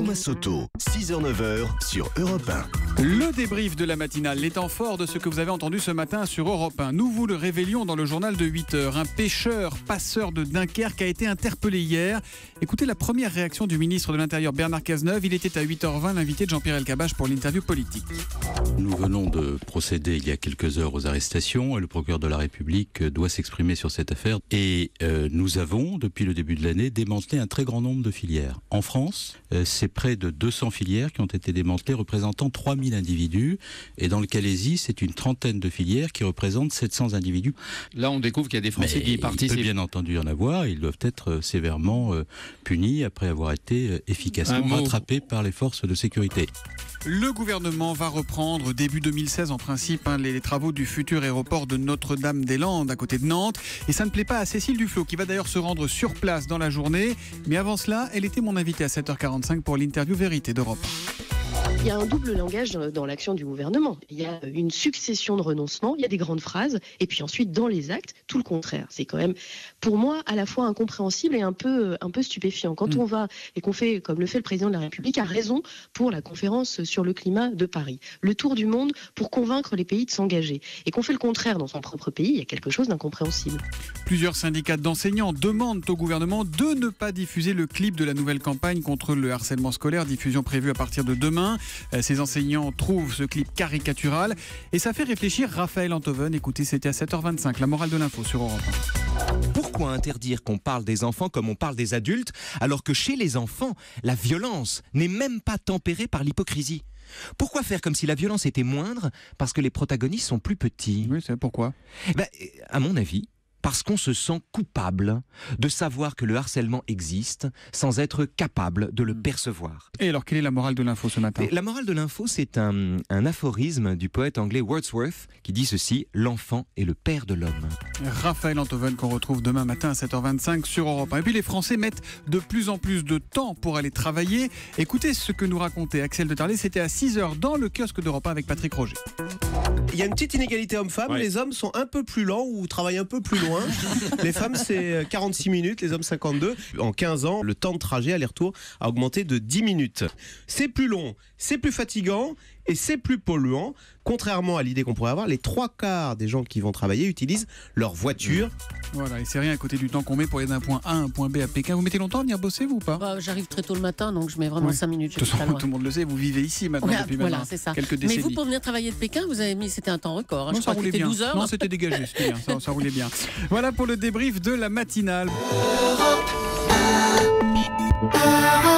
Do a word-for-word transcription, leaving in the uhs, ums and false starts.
Thomas Soto, six heures neuf heures sur Europe un. Le débrief de la matinale, les temps forts de ce que vous avez entendu ce matin sur Europe un. Nous vous le révélions dans le journal de huit heures. Un pêcheur, passeur de Dunkerque a été interpellé hier. Écoutez la première réaction du ministre de l'Intérieur Bernard Cazeneuve. Il était à huit heures vingt l'invité de Jean-Pierre Elkabbach pour l'interview politique. Nous venons de procéder il y a quelques heures aux arrestations et le procureur de la République doit s'exprimer sur cette affaire. Et euh, nous avons, depuis le début de l'année, démantelé un très grand nombre de filières. En France, euh, c'est près de deux cents filières qui ont été démantelées, représentant trois mille individus. Et dans le Calaisis, c'est une trentaine de filières qui représentent sept cents individus. Là, on découvre qu'il y a des Français Mais qui y participent. Il peut bien entendu y en avoir. Ils doivent être euh, sévèrement euh, punis après avoir été euh, efficacement rattrapés par les forces de sécurité. Le gouvernement va reprendre début deux mille seize en principe hein, les, les travaux du futur aéroport de Notre-Dame-des-Landes à côté de Nantes. Et ça ne plaît pas à Cécile Duflot qui va d'ailleurs se rendre sur place dans la journée. Mais avant cela, elle était mon invitée à sept heures quarante-cinq pour l'interview Vérité d'Europe. Il y a un double langage dans l'action du gouvernement. Il y a une succession de renoncements, il y a des grandes phrases, et puis ensuite, dans les actes, tout le contraire. C'est quand même, pour moi, à la fois incompréhensible et un peu, un peu stupéfiant. Quand mmh. on va et qu'on fait, comme le fait le président de la République, a raison pour la conférence sur le climat de Paris. Le tour du monde pour convaincre les pays de s'engager. Et qu'on fait le contraire dans son propre pays, il y a quelque chose d'incompréhensible. Plusieurs syndicats d'enseignants demandent au gouvernement de ne pas diffuser le clip de la nouvelle campagne contre le harcèlement scolaire, diffusion prévue à partir de demain. Ces enseignants trouvent ce clip caricatural et ça fait réfléchir Raphaël Antoven. Écoutez, c'était à sept heures vingt-cinq, la morale de l'info sur Europe un. Pourquoi interdire qu'on parle des enfants comme on parle des adultes, alors que chez les enfants, la violence n'est même pas tempérée par l'hypocrisie ? Pourquoi faire comme si la violence était moindre parce que les protagonistes sont plus petits ? Oui, c'est pourquoi ? Ben, à mon avis, parce qu'on se sent coupable de savoir que le harcèlement existe sans être capable de le percevoir. Et alors, quelle est la morale de l'info ce matin ? La morale de l'info, c'est un, un aphorisme du poète anglais Wordsworth qui dit ceci : l'enfant est le père de l'homme. Raphaël Antoven qu'on retrouve demain matin à sept heures vingt-cinq sur Europe un. Et puis les Français mettent de plus en plus de temps pour aller travailler. Écoutez ce que nous racontait Axel de Tarlet, c'était à six heures dans le kiosque d'Europe un avec Patrick Roger. Il y a une petite inégalité homme-femme, ouais. Les hommes sont un peu plus lents ou travaillent un peu plus loin. Les femmes c'est quarante-six minutes, les hommes cinquante-deux. En quinze ans, le temps de trajet aller-retour a augmenté de dix minutes. C'est plus long, c'est plus fatigant et c'est plus polluant. Contrairement à l'idée qu'on pourrait avoir, les trois quarts des gens qui vont travailler utilisent leur voiture. Voilà, et c'est rien à côté du temps qu'on met pour aller d'un point A à un point B à Pékin. Vous mettez longtemps à venir bosser, vous ou pas ? bah, J'arrive très tôt le matin, donc je mets vraiment ouais. cinq minutes. De toute façon, tout le monde le sait, vous vivez ici maintenant ouais, depuis voilà, maintenant c'est ça. quelques décennies. Mais vous, pour venir travailler de Pékin, vous avez mis, c'était un temps record. Hein. Non, je ça crois que roulait c'était bien. douze heures. Non, c'était dégagé, c'était bien, ça, ça roulait bien. Voilà pour le débrief de la matinale. Europe, Europe.